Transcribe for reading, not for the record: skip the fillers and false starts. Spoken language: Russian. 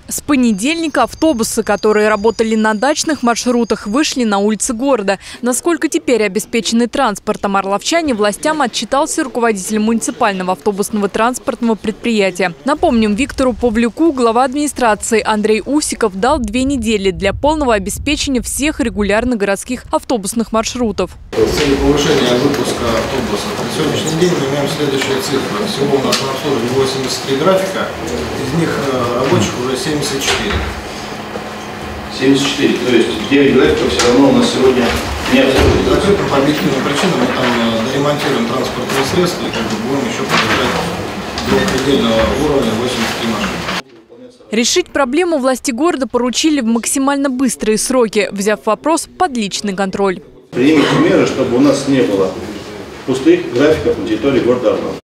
С понедельника автобусы, которые работали на дачных маршрутах, вышли на улицы города. Насколько теперь обеспечены транспортом орловчане, властям отчитался руководитель муниципального автобусного транспортного предприятия. Напомним, Виктору Павлюку глава администрации Андрей Усиков дал 2 недели для полного обеспечения всех регулярных городских автобусных маршрутов. С целью повышения выпуска автобусов на сегодняшний день мы имеем следующие цифры. Всего у нас на обслуживании 83 графика, из них рабочих уже 74. 74, то есть 9 графиков все равно у нас сегодня не обслуживают. Закрыто по объективным причинам, мы там доремонтируем транспортные средства и будем еще поддержать до предельного уровня 83 машины. Решить проблему власти города поручили в максимально быстрые сроки, взяв вопрос под личный контроль. Примите меры, чтобы у нас не было пустых графиков на территории города Орлова.